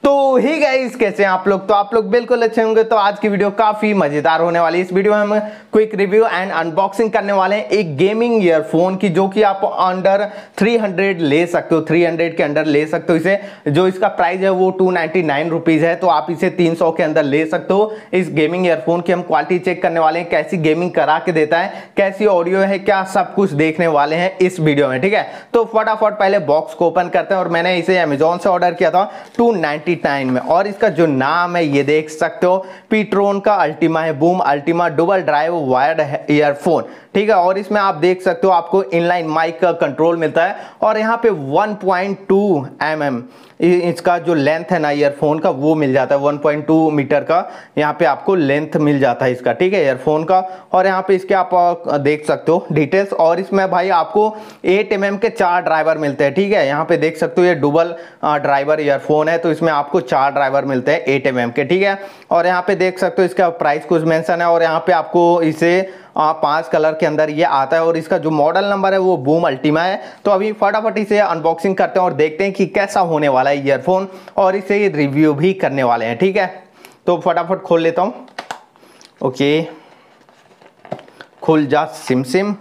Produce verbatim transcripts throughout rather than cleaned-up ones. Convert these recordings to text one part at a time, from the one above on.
तो ही गाइस, कैसे हैं आप लोग। तो आप लोग बिल्कुल अच्छे होंगे। तो आज की वीडियो काफी मजेदार होने वाली है। इस वीडियो में हम क्विक रिव्यू एंड अनबॉक्सिंग करने वाले हैं एक गेमिंग ईयरफोन की, जो कि आप अंडर तीन सौ ले सकते हो। तीन सौ के अंडर ले सकते हो इसे। जो इसका प्राइस है वो टू नाइनटी नाइन रुपीज है। तो आप इसे तीन सौ के अंदर ले सकते हो। इस गेमिंग ईयरफोन की हम क्वालिटी चेक करने वाले हैं, कैसी गेमिंग करा के देता है, कैसी ऑडियो है, क्या सब कुछ देखने वाले हैं इस वीडियो में। ठीक है, तो फटाफट पहले बॉक्स को ओपन करते हैं। और मैंने इसे अमेजोन से ऑर्डर किया था टू नाइनटी नाइन में। और इसका जो नाम है ये देख सकते हो, पीट्रोन का अल्टीमा है। Boom Ultima dual drive wired earphone. ठीक है, और इसमें आप देख सकते हो आपको इनलाइन माइक का कंट्रोल मिलता है। और यहाँ पे one point two M M इसका जो लेंथ है ना ईयरफोन का, वो मिल जाता है। वन पॉइंट टू मीटर का यहाँ पे आपको लेंथ मिल जाता है इसका। ठीक है, ईयरफोन का। और यहाँ पे इसके आप देख सकते हो डिटेल्स। और इसमें भाई आपको एट एम एम के चार ड्राइवर मिलते हैं। ठीक है, यहाँ पे देख सकते हो ये डुबल ड्राइवर ईयरफोन है, तो इसमें आपको चार ड्राइवर मिलते हैं एट एम एम के। ठीक है, और यहाँ पे देख सकते हो इसका प्राइस कुछ मेंशन है। और यहाँ पे आपको इसे पांच कलर के अंदर ये आता है। और इसका जो मॉडल नंबर है वो बूम अल्टीमा है। तो अभी फटाफट इसे अनबॉक्सिंग करते हैं और देखते हैं कि कैसा होने वाला है ईयरफोन, और इसे रिव्यू भी करने वाले हैं। ठीक है, तो फटाफट खोल लेता हूं। ओके, खुल जा सिम सिम।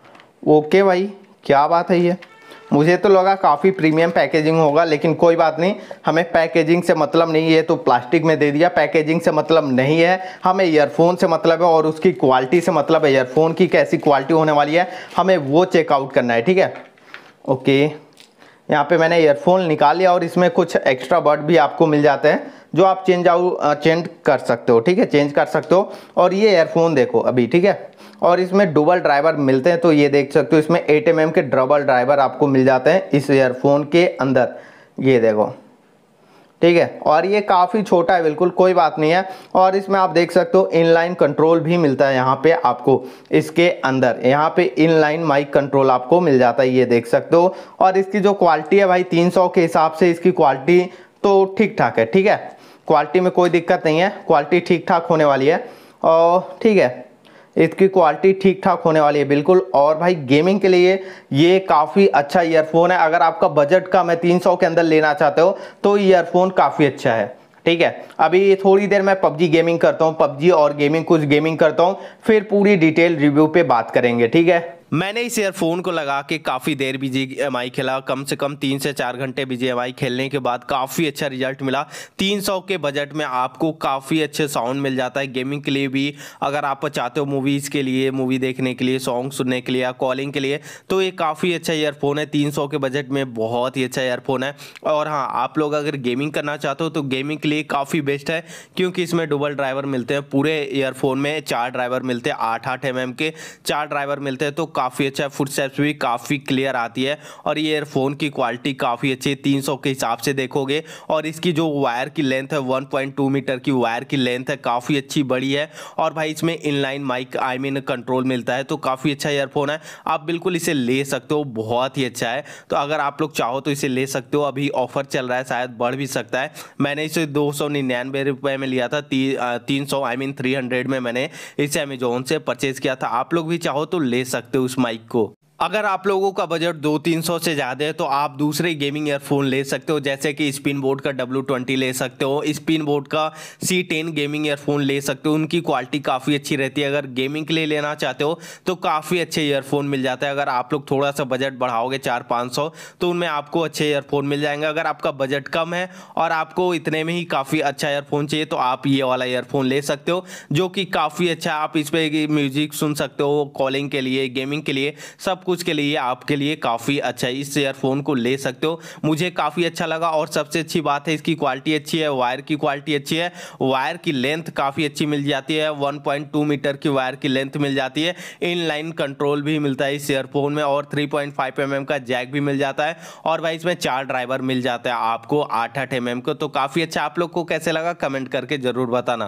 ओके भाई, क्या बात है। ये मुझे तो लगा काफ़ी प्रीमियम पैकेजिंग होगा, लेकिन कोई बात नहीं, हमें पैकेजिंग से मतलब नहीं है। तो प्लास्टिक में दे दिया, पैकेजिंग से मतलब नहीं है, हमें ईयरफोन से मतलब है। और उसकी क्वालिटी से मतलब है, ईयरफोन की कैसी क्वालिटी होने वाली है हमें वो चेकआउट करना है। ठीक है, ओके, यहाँ पे मैंने ईयरफोन निकाल लिया। और इसमें कुछ एक्स्ट्रा बड भी आपको मिल जाते हैं, जो आप चेंज आउट चेंज कर सकते हो। ठीक है, चेंज कर सकते हो। और ये ईयरफोन देखो अभी। ठीक है, और इसमें डुबल ड्राइवर मिलते हैं। तो ये देख सकते हो, इसमें एट एम एम के डबल ड्राइवर आपको मिल जाते हैं इस ईयरफोन के अंदर। ये देखो, ठीक है, और ये काफ़ी छोटा है, बिल्कुल कोई बात नहीं है। और इसमें आप देख सकते हो इनलाइन कंट्रोल भी मिलता है यहाँ पे आपको। इसके अंदर यहाँ पे इनलाइन माइक कंट्रोल आपको मिल जाता है, ये देख सकते हो। और इसकी जो क्वालिटी है भाई, तीन सौ के हिसाब से इसकी क्वालिटी तो ठीक ठाक है। ठीक है, क्वालिटी में कोई दिक्कत नहीं है, क्वालिटी ठीक ठाक होने वाली है। और ठीक है, इसकी क्वालिटी ठीक ठाक होने वाली है बिल्कुल। और भाई गेमिंग के लिए ये काफ़ी अच्छा ईयरफोन है। अगर आपका बजट कम है, तीन सौ के अंदर लेना चाहते हो, तो ईयरफोन काफ़ी अच्छा है। ठीक है, अभी थोड़ी देर मैं पबजी गेमिंग करता हूँ, पबजी और गेमिंग कुछ गेमिंग करता हूँ, फिर पूरी डिटेल रिव्यू पे बात करेंगे। ठीक है, मैंने इस ईयरफोन को लगा के काफ़ी देर बीजीएमआई खेला, कम से कम तीन से चार घंटे बीजीएमआई खेलने के बाद काफ़ी अच्छा रिजल्ट मिला। तीन सौ के बजट में आपको काफ़ी अच्छे साउंड मिल जाता है गेमिंग के लिए भी। अगर आप चाहते हो मूवीज़ के लिए, मूवी देखने के लिए, सॉन्ग सुनने के लिए या कॉलिंग के लिए, तो ये काफ़ी अच्छा ईयरफोन है। तीन सौ के बजट में बहुत ही अच्छा ईयरफोन है। और हाँ, आप लोग अगर गेमिंग करना चाहते हो तो गेमिंग के लिए काफ़ी बेस्ट है, क्योंकि इसमें डुबल ड्राइवर मिलते हैं। पूरे ईयरफोन में चार ड्राइवर मिलते हैं, आठ आठ एम एम के चार ड्राइवर मिलते हैं। तो काफ़ी अच्छा, फुटस्टेप्स भी काफ़ी क्लियर आती है। और ये ईयरफोन की क्वालिटी काफ़ी अच्छी है तीन सौ के हिसाब से देखोगे। और इसकी जो वायर की लेंथ है, वन पॉइंट टू मीटर की वायर की लेंथ है, काफ़ी अच्छी बड़ी है। और भाई इसमें inline mic I mean control मिलता है। तो काफ़ी अच्छा ईयरफोन है, आप बिल्कुल इसे ले सकते हो, बहुत ही अच्छा है। तो अगर आप लोग चाहो तो इसे ले सकते हो। अभी ऑफर चल रहा है, शायद बढ़ भी सकता है। मैंने इसे दो सौ निन्यानवे रुपये में लिया था, ती, तीन सौ आई मीन थ्री हंड्रेड में मैंने इसे अमेजोन से परचेज किया था। आप लोग भी चाहो तो ले सकते हो उस माइक को। अगर आप लोगों का बजट दो तीन सौ से ज़्यादा है तो आप दूसरे गेमिंग ईयरफोन ले सकते हो, जैसे कि स्पिन बोर्ड का डब्ल्यू ट्वेंटी ले सकते हो, स्पिन बोर्ड का सी टेन गेमिंग ईयरफोन ले सकते हो। उनकी क्वालिटी काफ़ी अच्छी रहती है। अगर गेमिंग के लिए लेना चाहते हो तो काफ़ी अच्छे ईयरफोन मिल जाते हैं। अगर आप लोग थोड़ा सा बजट बढ़ाओगे चार पाँच सौ, तो उनमें आपको अच्छे ईयरफोन मिल जाएंगे। अगर आपका बजट कम है और आपको इतने में ही काफ़ी अच्छा ईयरफोन चाहिए, तो आप ये वाला ईयरफोन ले सकते हो, जो कि काफ़ी अच्छा है। आप इस पर म्यूजिक सुन सकते हो, कॉलिंग के लिए, गेमिंग के लिए, सब कुछ के लिए आप के लिए काफ़ी अच्छा है। इस ईयरफोन को ले सकते हो, मुझे काफ़ी अच्छा लगा। और सबसे अच्छी बात है, इसकी क्वालिटी अच्छी है, वायर की क्वालिटी अच्छी है, वायर की लेंथ काफ़ी अच्छी मिल जाती है। वन पॉइंट टू मीटर की वायर की लेंथ मिल जाती है। इनलाइन कंट्रोल भी मिलता है इस ईयरफोन में। और three point five M M का जैक भी मिल जाता है। और भाई इसमें चार ड्राइवर मिल जाता है आपको, आठ आठ एम एम को। तो काफ़ी अच्छा। आप लोग को कैसे लगा कमेंट करके ज़रूर बताना।